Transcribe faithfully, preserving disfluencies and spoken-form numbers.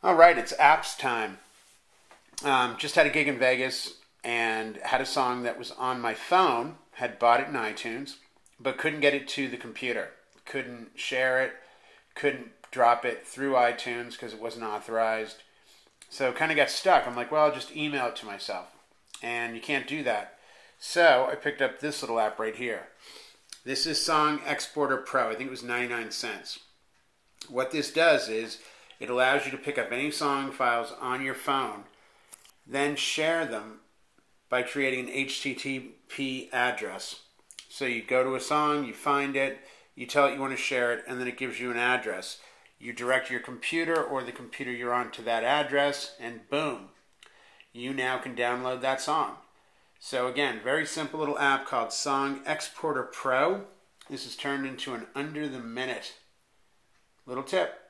All right, it's apps time. Um, just had a gig in Vegas and had a song that was on my phone, had bought it in iTunes, but couldn't get it to the computer. Couldn't share it, couldn't drop it through iTunes because it wasn't authorized. So kind of got stuck. I'm like, well, I'll just email it to myself. And you can't do that. So I picked up this little app right here. This is Song Exporter Pro. I think it was ninety-nine cents. What this does is it allows you to pick up any song files on your phone, then share them by creating an H T T P address. So you go to a song, you find it, you tell it you want to share it, and then it gives you an address. You direct your computer or the computer you're on to that address, and boom, you now can download that song. So again, very simple little app called Song Exporter Pro. This is turned into an under the minute little tip.